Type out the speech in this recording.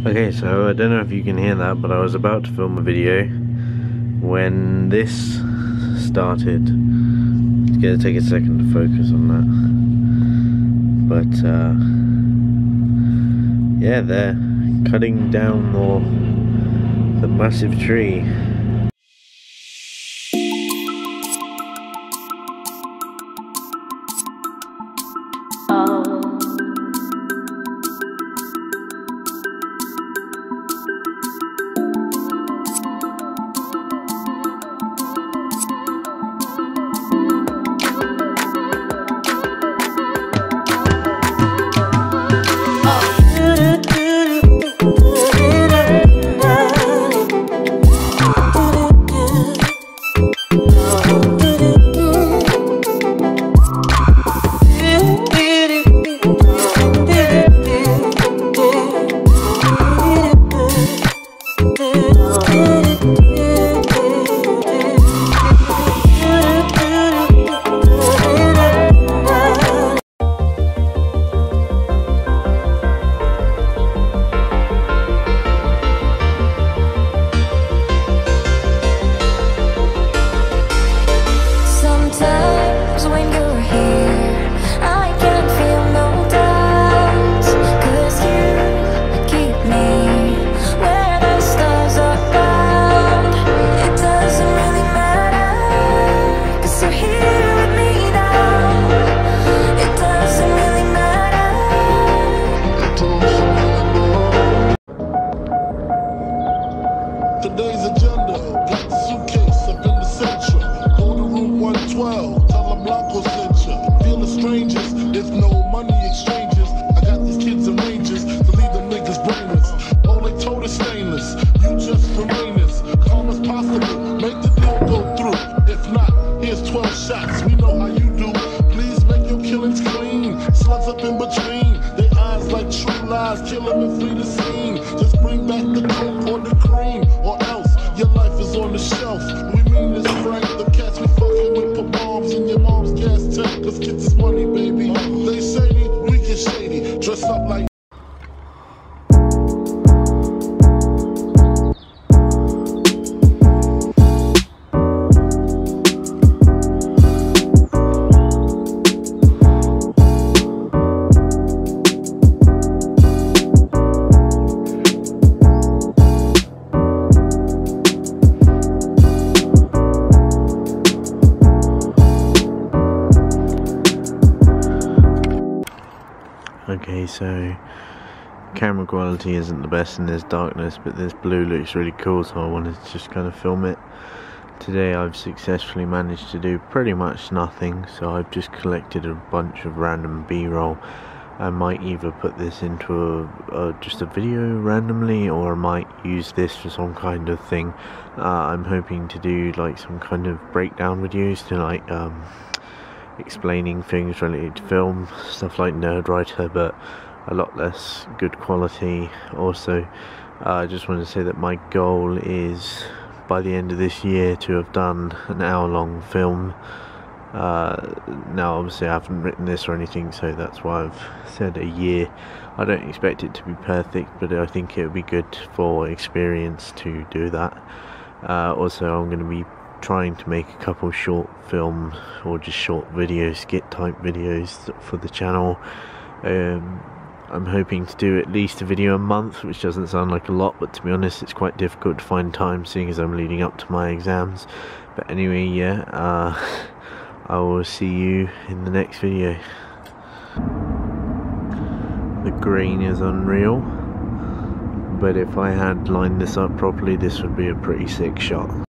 Okay, so I don't know if you can hear that, but I was about to film a video when this started. It's gonna take a second to focus on that. But yeah, they're cutting down the massive tree. Today's agenda, got the suitcase up in the central. Go to room 112, tell them Blanco sent you. Feel the strangers, if no money exchanges. I got these kids and ranges to leave them niggas brainless. All they told is stainless, you just remain as calm as possible. Make the deal go through. If not, here's 12 shots, we know how you do. Please make your killings clean. Slugs up in between, they eyes like true lies. Kill them and flee the scene. Just bring back the coke or the cream, or else your life is on the shelf. We mean this frank, the cats we fucking with put bombs in your mom's gas tank. Cause kids is money, baby. They shady, we get shady. Dress up like Okay, so camera quality isn't the best and there's darkness, but this blue looks really cool, so I wanted to just kind of film it. Today I've successfully managed to do pretty much nothing, so I've just collected a bunch of random B-roll. I might either put this into just a video randomly, or I might use this for some kind of thing. I'm hoping to do like some kind of breakdown videos to like explaining things related to film, stuff like Nerdwriter, but a lot less good quality. Also, I just want to say that my goal is by the end of this year to have done an hour-long film. Now obviously I haven't written this or anything, so that's why I've said a year. I don't expect it to be perfect, but I think it would be good for experience to do that. Also, I'm going to be trying to make a couple short film or just short video skit type videos for the channel. I'm hoping to do at least a video a month, which doesn't sound like a lot, but to be honest it's quite difficult to find time seeing as I'm leading up to my exams. But anyway, yeah, I will see you in the next video. The green is unreal, but if I had lined this up properly this would be a pretty sick shot.